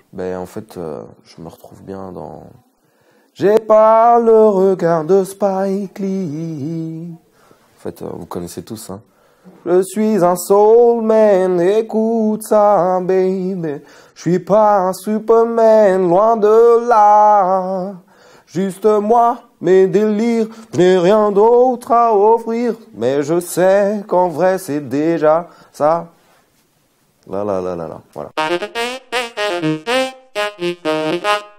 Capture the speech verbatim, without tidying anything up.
Ben en fait, euh, je me retrouve bien dans... J'ai pas le regard de Spike Lee. En fait, euh, vous connaissez tous, hein. Je suis un soul man, écoute ça, baby. Je suis pas un Superman, loin de là. Juste moi, mes délires, je n'ai rien d'autre à offrir. Mais je sais qu'en vrai, c'est déjà ça. Là, là, là, là, là, voilà.